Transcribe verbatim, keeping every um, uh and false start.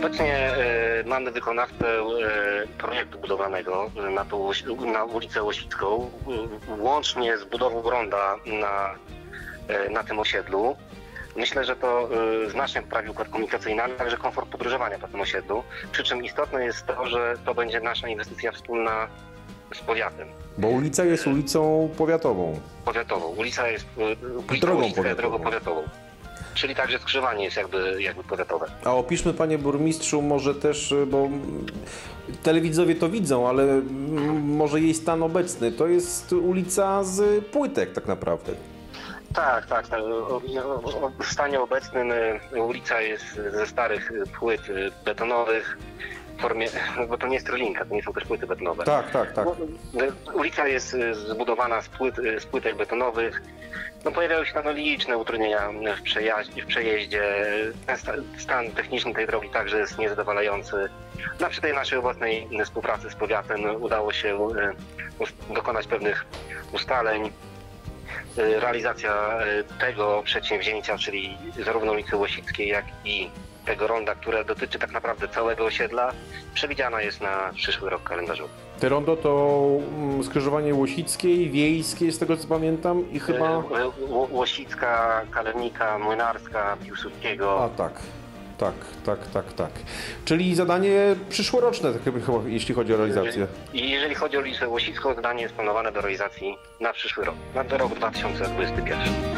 Obecnie y, mamy wykonawcę y, projektu budowlanego na, tą, na ulicę Łosicką, y, łącznie z budową ronda na, y, na tym osiedlu. Myślę, że to y, znacznie poprawi układ komunikacyjny, ale także komfort podróżowania po tym osiedlu. Przy czym istotne jest to, że to będzie nasza inwestycja wspólna z powiatem. Bo ulica jest ulicą powiatową. Powiatową. Ulica jest y, Drogą Łosicka jest powiatową. drogą powiatową. Czyli także skrzyżowanie jest jakby, jakby powiatowe. A opiszmy, panie burmistrzu, może też, bo telewidzowie to widzą, ale może jej stan obecny. To jest ulica z płytek tak naprawdę. Tak, tak. tak. W stanie obecnym ulica jest ze starych płyt betonowych, w formie, bo to nie jest Trylinka, to nie są też płyty betonowe. Tak, tak, tak. Ulica jest zbudowana z, płyt, z płytek betonowych. No, pojawiały się tam liczne utrudnienia w, przejaździe, w przejeździe. Ten stan techniczny tej drogi także jest niezadowalający. No, przy tej naszej obecnej współpracy z powiatem udało się dokonać pewnych ustaleń. Realizacja tego przedsięwzięcia, czyli zarówno ulicy Łosickiej, jak i tego ronda, które dotyczy tak naprawdę całego osiedla, przewidziana jest na przyszły rok kalendarzowy. Te rondo to skrzyżowanie Łosickiej, Wiejskiej, z tego co pamiętam, i chyba... Łosicka, Kalenika, Młynarska, Piłsudskiego. A tak, tak, tak, tak, tak. Czyli zadanie przyszłoroczne, tak jakby chyba, jeśli chodzi o realizację. I jeżeli chodzi o ulicę Łosicką, zadanie jest planowane do realizacji na przyszły rok, na rok dwa tysiące dwudziesty pierwszy.